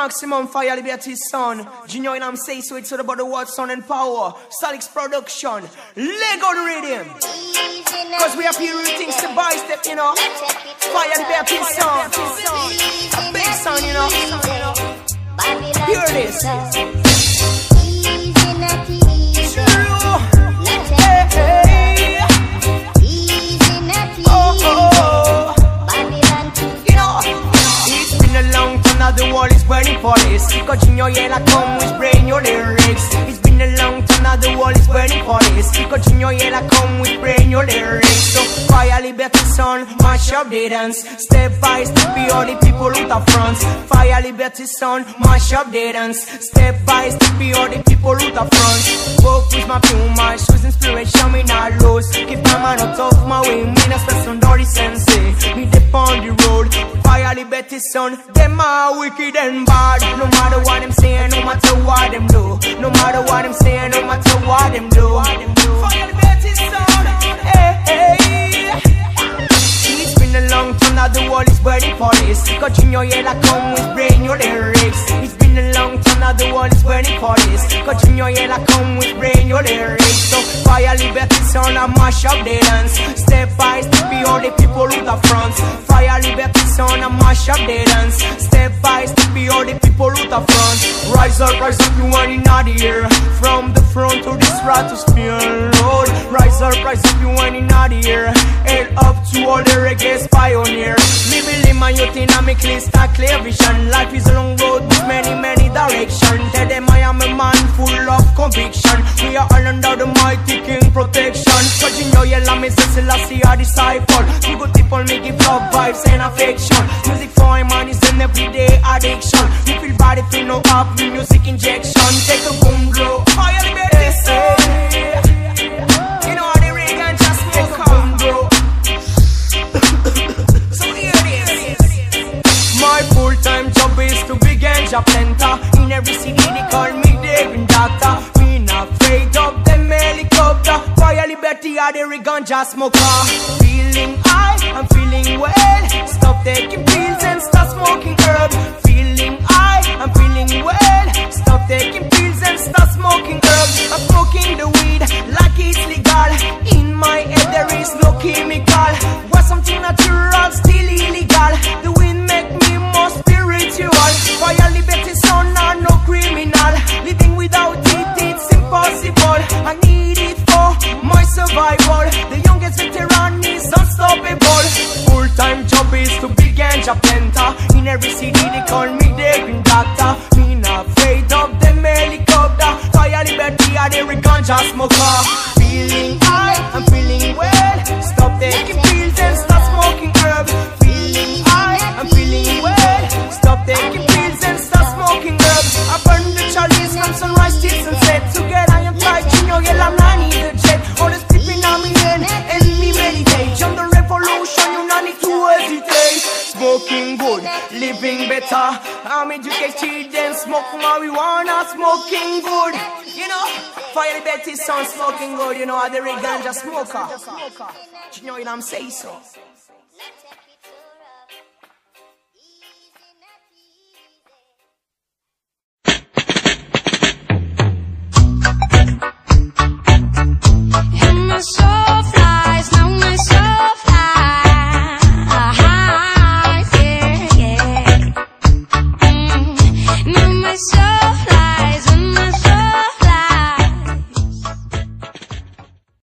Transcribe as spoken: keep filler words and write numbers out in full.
maximum fire liberty sound. Junior, you know I'm saying, so it's all about the word sound and power. Salix production, Lego the rhythm. Cause we are here with things step by step, you know. Fire liberty sound. A big sound, you know. Hear this. Hey, hey. Oh, oh. You know, it's been a long time now the world is burning for this. Cause Junior, Yellaw come with brain your lyrics. It's been a long time now the world is burning for this. Cause Junior, Yellaw come with brain your lyrics. So fire liberty sound, mash up the dance. Step by step, be all the people out of France. Fire liberty sound, mash up the dance. Step by step, be all the people out of France. Work with my puma, shoes inspiration, me not lose. Keep my man out of my way, me not stress on dirty sensei. Me dip on the road, fire liberty sound. Them are wicked and bad. No matter what them saying, no matter what them do. No matter what them saying, no matter what them do. Fire liberty sound, hey, hey. It's been a long time now the world is burning for this. Cause Junior, Yellaw come with brain your lyrics. It's been a long time now the world is burning for this. Cause Junior, Yellaw come with brain your lyrics. So fire liberty sound and mash up the dance. Step by step, be all the people out of France. Fire liberty sound and mash up the dance. Step by step, be all the people out of France. Rise up, rise up, you want in the air. From the front to the stratosphere, Lord. Rise up, rise up, you want in the air. Head up to all the reggae's pioneer. Living in my youth in a me clear, star clear vision. Life is a long road with many, many directions. Tell them I am a man full of conviction. We are all under the mighty king protection. Cause Junior, Yellaw, me say Selassie a disciple. You good people me give love, vibes and affection. Music for my man is an everyday addiction. You feel bad if you know up with music injection. Take a boom blow, fire liberty sound. You know how the reggae just take a boom blow. So here it is. My full-time job is to be ganja planter. In every city they call me David Doctor. Me not afraid of them helicopter. Fire liberty are the ganja smoker. Feeling high, I'm feeling well. Stop taking pills and start smoking herb. Feeling high, I'm feeling well. Stop taking pills and start smoking herb. I'm smoking the weed like it's legal. In my head there is no chemical. Was something natural, still illegal. The wind make me more spiritual. Fire liberty sound, I'm no criminal. Living without it, it's impossible. I need it for my survival. The youngest veteran is unstoppable. Full-time job is to be ganja planter. In every city they call me David Doctor. Me not afraid of them helicopter. Fire liberty are the ganja smoker. Feeling high, I'm feeling well. Stop taking pills and start smoking herb. Feeling high, I'm feeling well. Stop taking pills and start smoking herb. I burn the chalice from sunrise till sunset. Together I am tight, Junior, Yellaw, I need a jet. All the sleeping on me head and me meditate. Jump the revolution, you not need to hesitate. Smoking good, living better. I'm educated and smoke marijuana, smoking good. You know, fire liberty sound, smoking good. You know, I'm the real ganja smoker. You know what I'm saying so.